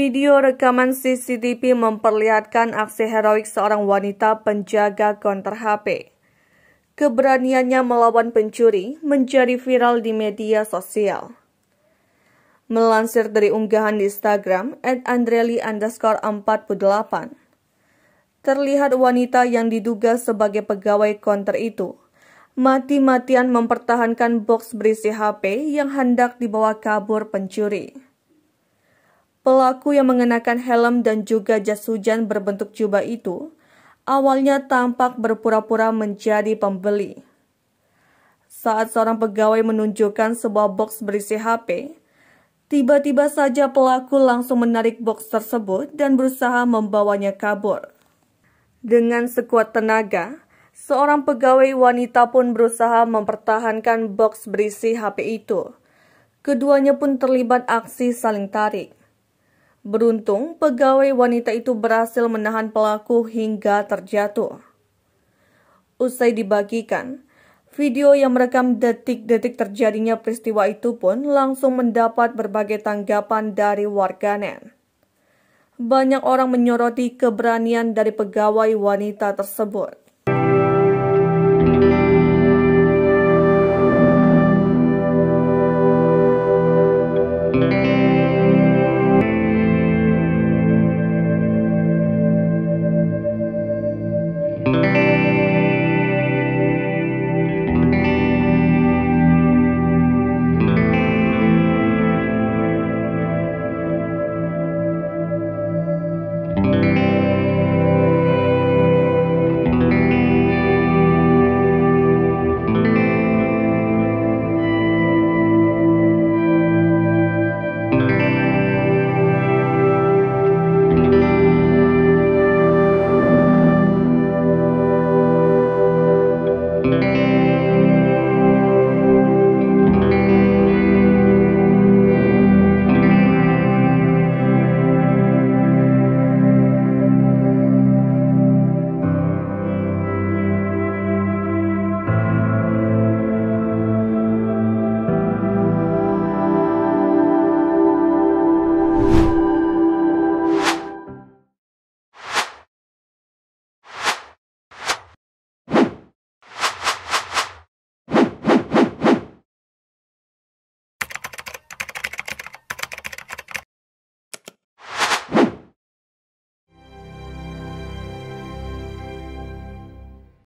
Video rekaman CCTV memperlihatkan aksi heroik seorang wanita penjaga konter HP. Keberaniannya melawan pencuri menjadi viral di media sosial. Melansir dari unggahan di Instagram @andreli_48, terlihat wanita yang diduga sebagai pegawai konter itu mati-matian mempertahankan box berisi HP yang hendak dibawa kabur pencuri. Pelaku yang mengenakan helm dan juga jas hujan berbentuk jubah itu awalnya tampak berpura-pura menjadi pembeli. Saat seorang pegawai menunjukkan sebuah box berisi HP, tiba-tiba saja pelaku langsung menarik box tersebut dan berusaha membawanya kabur. Dengan sekuat tenaga, seorang pegawai wanita pun berusaha mempertahankan box berisi HP itu. Keduanya pun terlibat aksi saling tarik. Beruntung, pegawai wanita itu berhasil menahan pelaku hingga terjatuh. Usai dibagikan, video yang merekam detik-detik terjadinya peristiwa itu pun langsung mendapat berbagai tanggapan dari warganet. Banyak orang menyoroti keberanian dari pegawai wanita tersebut.